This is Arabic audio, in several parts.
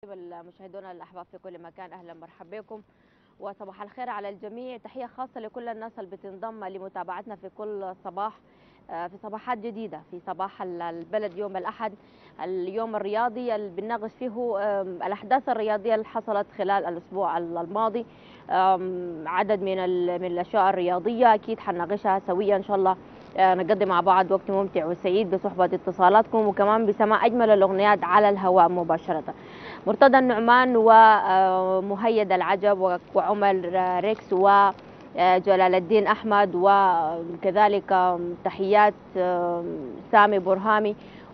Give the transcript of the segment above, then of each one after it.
طيب المشاهدون الأحباب في كل مكان، أهلا مرحبا بكم وصباح الخير على الجميع. تحية خاصة لكل الناس اللي بتنضم لمتابعتنا في كل صباح في صباحات جديدة في صباح البلد يوم الأحد، اليوم الرياضي اللي بنناقش فيه الأحداث الرياضية اللي حصلت خلال الأسبوع الماضي. عدد من الأشياء الرياضية أكيد حنناقشها سويا إن شاء الله. نقضي مع بعض وقت ممتع وسعيد بصحبة اتصالاتكم وكمان بسماع أجمل الأغنيات على الهواء مباشرة. مرتضى النعمان ومهيد العجب وعمر ريكس وجلال الدين أحمد، وكذلك تحيات سامي برهامي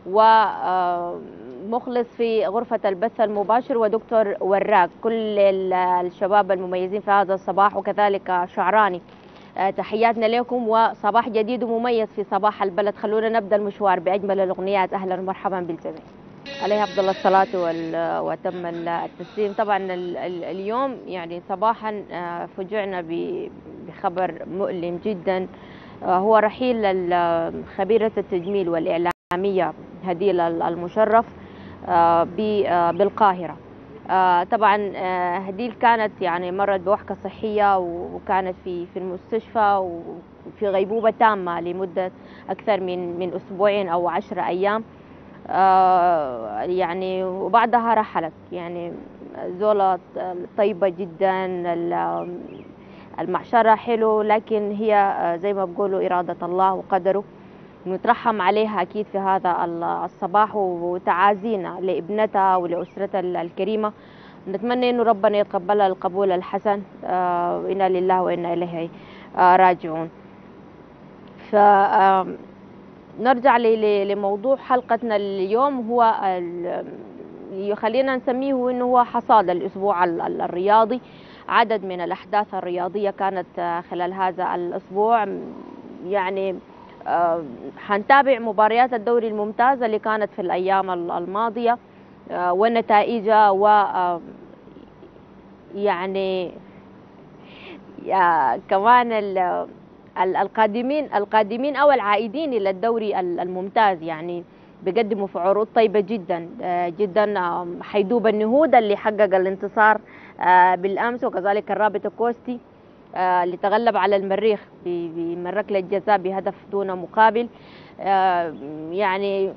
ومخلص في غرفة البث المباشر ودكتور وراق، كل الشباب المميزين في هذا الصباح، وكذلك شعراني. تحياتنا لكم وصباح جديد ومميز في صباح البلد. خلونا نبدأ المشوار بأجمل الأغنيات. أهلا ومرحبا بالجميع. عليه أفضل الصلاة وتم التسليم. طبعا اليوم يعني صباحا فجعنا بخبر مؤلم جدا، هو رحيل خبيرة التجميل والإعلامية هديل المشرف بالقاهرة. طبعا هديل كانت يعني مرت بوحكة صحية وكانت في المستشفى وفي غيبوبة تامة لمدة أكثر من أسبوعين أو 10 أيام. يعني وبعدها رحلت. يعني زولة طيبة جدا، المعشرة حلو، لكن هي زي ما بقولوا إرادة الله وقدره. نترحم عليها أكيد في هذا الصباح، وتعازينا لابنتها ولأسرتها الكريمة. نتمنى إنه ربنا يتقبلها القبول الحسن. إنا لله وإنا إليه راجعون. ف نرجع لموضوع حلقتنا اليوم، هو خلينا نسميه انه هو حصاد الاسبوع الرياضي. عدد من الاحداث الرياضيه كانت خلال هذا الاسبوع. يعني حنتابع مباريات الدوري الممتاز اللي كانت في الايام الماضيه ونتائجها، و يعني كمان القادمين او العائدين الى الدوري الممتاز يعني بيقدموا في عروض طيبه جدا جدا. حيدوب النهود اللي حقق الانتصار بالامس، وكذلك الرابط الكوستي اللي تغلب على المريخ من ركله جزاء بهدف دون مقابل. يعني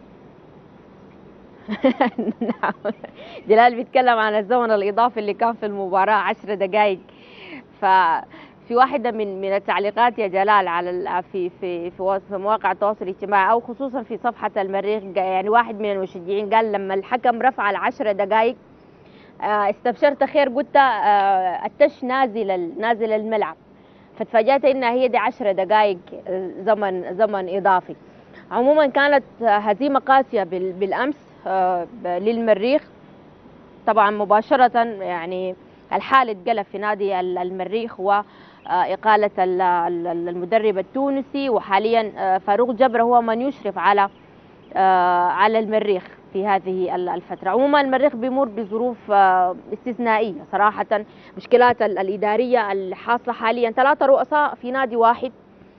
نعم. جلال بيتكلم عن الزمن الاضافي اللي كان في المباراه 10 دقائق. في واحدة من التعليقات يا جلال على في مواقع التواصل الاجتماعي او خصوصا في صفحة المريخ، يعني واحد من المشجعين قال لما الحكم رفع ال10 دقائق استبشرت خير، قلت التش نازل الملعب، فتفاجأت انها هي دي 10 دقائق زمن اضافي. عموما كانت هزيمة قاسية بالامس للمريخ. طبعا مباشرة يعني الحال اتقلب في نادي المريخ وإقالة المدرب التونسي، وحاليا فاروق جبر هو من يشرف على المريخ في هذه الفترة. عموما المريخ بيمر بظروف استثنائية صراحة. مشكلات الإدارية الحاصلة حاليا 3 رؤساء في نادي واحد،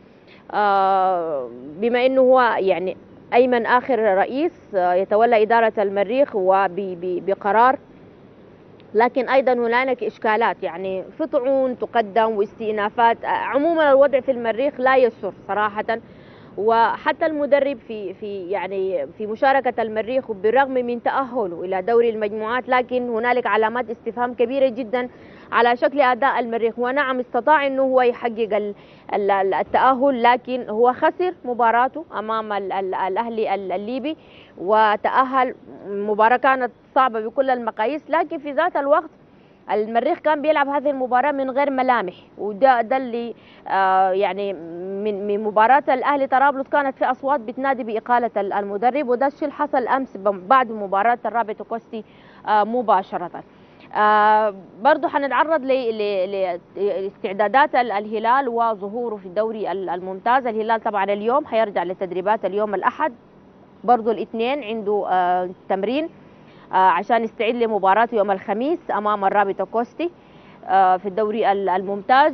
بما أنه هو يعني أيمن آخر رئيس يتولى إدارة المريخ وبقرار، لكن أيضا هناك إشكالات يعني في طعون تقدم واستئنافات. عموما الوضع في المريخ لا يسر صراحة. وحتى المدرب في مشاركة المريخ بالرغم من تأهله إلى دوري المجموعات، لكن هنالك علامات استفهام كبيرة جدا على شكل أداء المريخ. ونعم استطاع أنه هو يحقق التأهل، لكن هو خسر مباراته أمام الأهلي الليبي وتأهل. مباراة كانت صعبة بكل المقاييس، لكن في ذات الوقت المريخ كان بيلعب هذه المباراة من غير ملامح. وده اللي يعني من مباراة الأهلي طرابلس كانت في أصوات بتنادي بإقالة المدرب، وده الشيء اللي حصل أمس بعد مباراة الرابط كوستي مباشرة. برضو حنتعرض لاستعدادات الهلال وظهوره في الدوري الممتاز. الهلال طبعا اليوم حيرجع للتدريبات اليوم الأحد، برضو الاثنين عنده تمرين عشان يستعد لمباراته يوم الخميس أمام الرابط كوستي في الدوري الممتاز.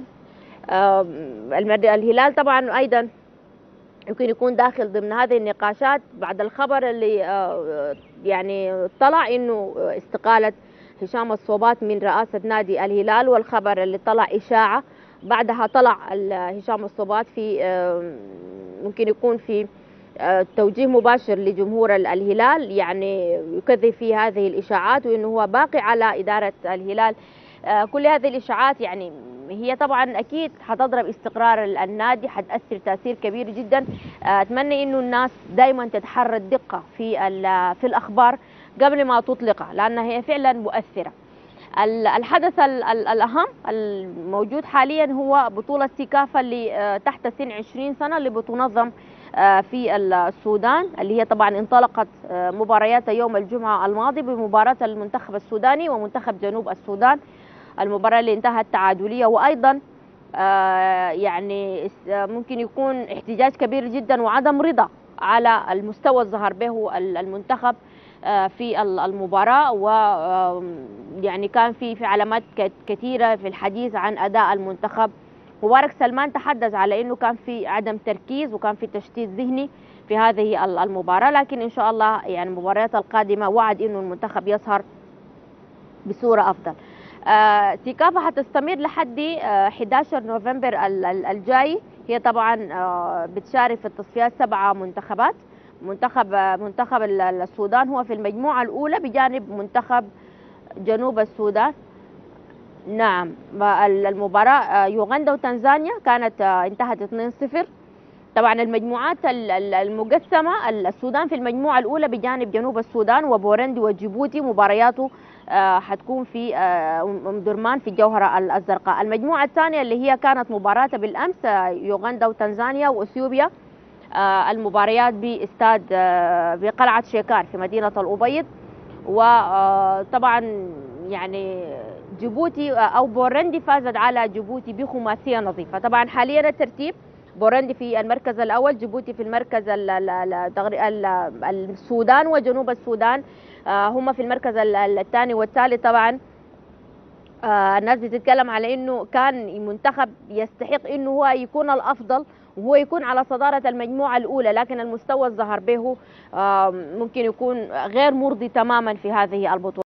الهلال طبعا أيضا يمكن يكون داخل ضمن هذه النقاشات بعد الخبر اللي يعني طلع إنه استقالة هشام الصوبات من رئاسة نادي الهلال، والخبر اللي طلع إشاعة بعدها طلع هشام الصوبات في ممكن يكون في توجيه مباشر لجمهور الهلال، يعني يكذب في هذه الإشاعات وإنه هو باقي على إدارة الهلال. كل هذه الإشاعات يعني هي طبعا أكيد حتضرب استقرار النادي، حتأثر تأثير كبير جدا. أتمنى إنه الناس دائما تتحرى الدقة في الأخبار قبل ما تطلقها، لأنها هي فعلا مؤثرة. الحدث الأهم الموجود حاليا هو بطولة سيكافا اللي تحت سن 20 سنة اللي بتنظم في السودان، اللي هي طبعا انطلقت مبارياتها يوم الجمعة الماضي بمباراة المنتخب السوداني ومنتخب جنوب السودان، المباراة اللي انتهت تعادلية. وأيضا يعني ممكن يكون احتجاج كبير جدا وعدم رضا على المستوى الظهر به المنتخب في المباراة، ويعني كان في علامات كثيرة في الحديث عن أداء المنتخب. مبارك سلمان تحدث على أنه كان في عدم تركيز وكان في تشتيت ذهني في هذه المباراة، لكن إن شاء الله يعني المباريات القادمة وعد أنه المنتخب يظهر بصورة أفضل. سيكافا حتستمر لحد 11 نوفمبر الجاي. هي طبعا بتشارك في التصفيات 7 منتخبات. منتخب السودان هو في المجموعة الأولى بجانب منتخب جنوب السودان. نعم، المباراة يوغندا وتنزانيا كانت انتهت 2-0. طبعا المجموعات المقسمة، السودان في المجموعة الأولى بجانب جنوب السودان وبورندي وجيبوتي، مبارياته حتكون في درمان في الجوهرة الزرقاء. المجموعة الثانية اللي هي كانت مباراتها بالأمس يوغندا وتنزانيا وأثيوبيا، المباريات باستاد بقلعة شيكار في مدينة الأبيض. وطبعا يعني جيبوتي أو بورندي فازت على جيبوتي بخماسية نظيفة. طبعا حاليا الترتيب بورندي في المركز الأول، جيبوتي في المركز السودان وجنوب السودان هم في المركز الثاني والثالث. طبعا الناس بتتكلم على انه كان المنتخب يستحق انه هو يكون الافضل وهو يكون على صدارة المجموعة الأولى، لكن المستوى الظهر به ممكن يكون غير مرضي تماما في هذه البطولة.